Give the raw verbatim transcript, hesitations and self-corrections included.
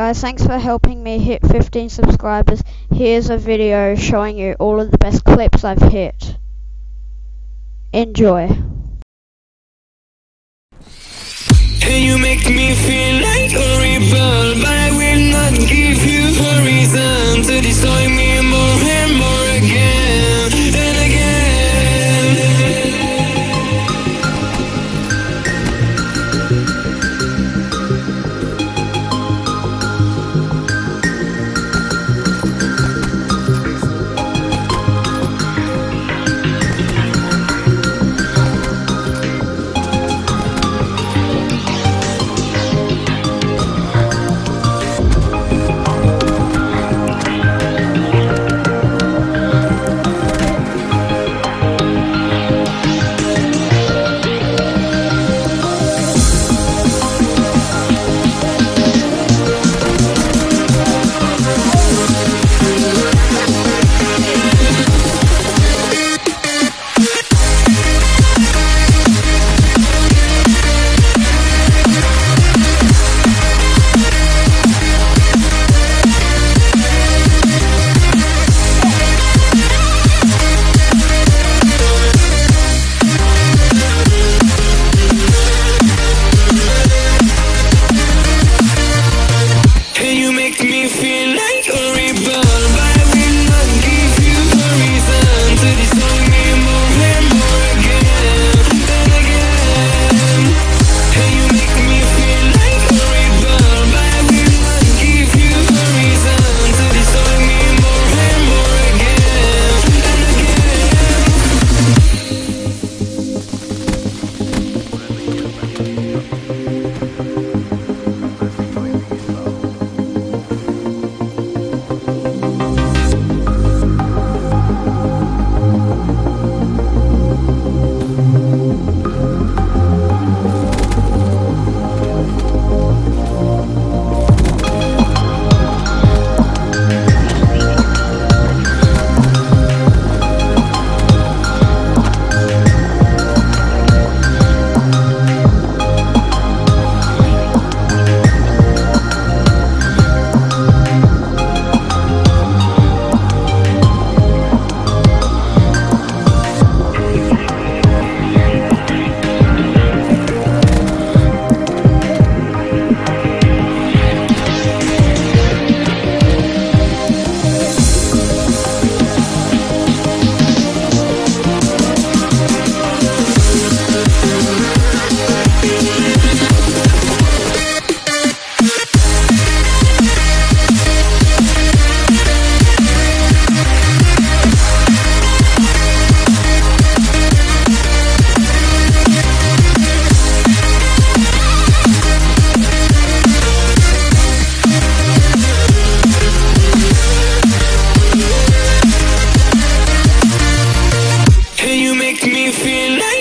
guys, thanks for helping me hit fifteen subscribers. Here's a video showing you all of the best clips I've hit. Enjoy. Hey, you make me feel like a rebel, but I will not give you a reason to destroy me more and more again and again. Make me feel like